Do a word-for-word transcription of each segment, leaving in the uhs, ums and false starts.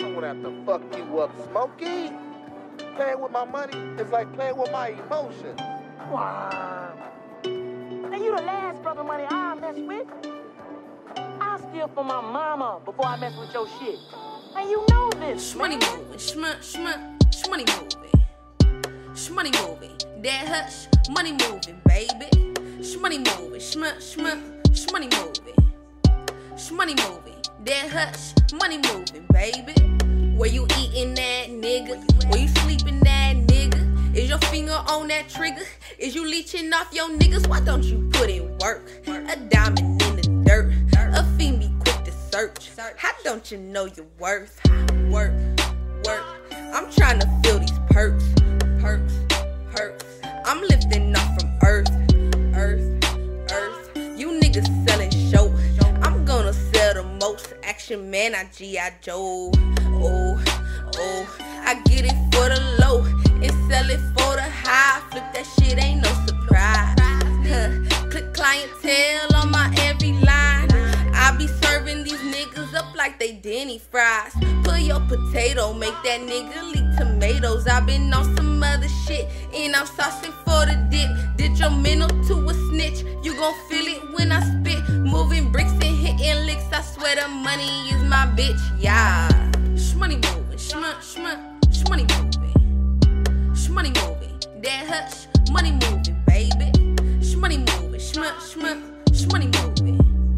I don't have to fuck you up, Smokey. Playing with my money is like playing with my emotions. Wow. And you the last brother money I mess with. I steal from my mama before I mess with your shit. And you know this, Shmoney man. moving, shmuh, shmuh, shmoney moving. Shmoney moving, dad hush, money moving, baby. Shmoney moving, shmuh, shmuh, shmoney moving. Shmoney moving, dad hush, money moving, baby. Where you eating that nigga? Where you sleeping that nigga? Is your finger on that trigger? Is you leeching off your niggas? Why don't you put in work? A diamond in the dirt, a fiend be quick to search. How don't you know your worth? Work, work. I'm trying to feel these perks, perks, perks. I'm lifting off from earth, earth, earth. You niggas selling show. I'm gonna sell the most. Action man, I G I Joe. Oh, oh, I get it for the low and sell it for the high. Flip that shit, ain't no surprise. Huh. Click clientele on my every line. I be serving these niggas up like they Denny fries. Put your potato, make that nigga leak tomatoes. I been on some other shit and I'm saucing for the dip. Did your mental to a snitch? You gon' feel it when I spit. Moving bricks and hitting licks. I swear the money is my bitch, yeah. Shmoney moving, shmuh, shmuh, shmoney moving. Shmoney moving, dad hush, money moving, baby. Shmoney moving, shmuh, shmuh, shmoney moving.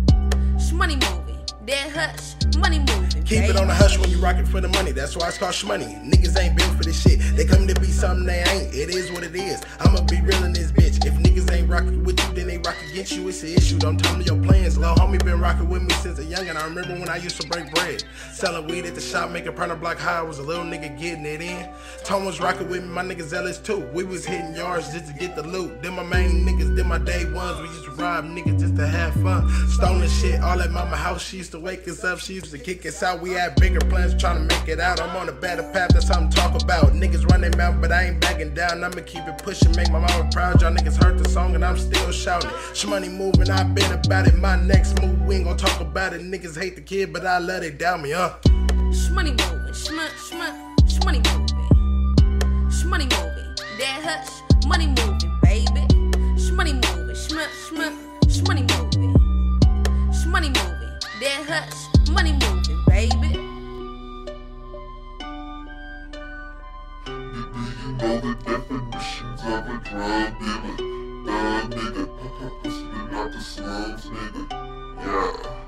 Shmoney moving, dad hush, money moving. Keep it on the hush when you rockin' for the money. That's why it's called shmoney. Niggas ain't built for this shit. They come to be something they ain't. It is what it is. I'ma be real in this bitch. If niggas ain't rockin' with you, then they rock against you. It's an issue. Don't tell me your plans. Lil' homie been rockin' with me since a youngin'. I remember when I used to break bread, selling weed at the shop, making partner block high. I was a little nigga getting it in. Tom was rockin' with me. My niggas zealous too. We was hitting yards just to get the loot. Then my main niggas, then my day ones. We used to rob niggas just to have fun. Stolen shit all at mama house. She used to wake us up. She used to kick us out. We had bigger plans trying to make it out. I'm on a better path, that's something to talk about. Niggas running mouth, but I ain't backing down. I'ma keep it pushing, make my mama proud. Y'all niggas heard the song and I'm still shouting. Shmoney moving, I been about it. My next move, we ain't gon' talk about it. Niggas hate the kid, but I let it down me, huh? Shmoney moving, shmuh, shmuh, shmoney moving. Shmoney moving, dad hush, money moving, baby. Shmoney moving, shmuh, shmuh, shmoney moving. Shmoney moving, dad hush, money moving, baby. You know the definitions of a drug dealer. Thug nigga, hustling out the slums, nigga. Yeah.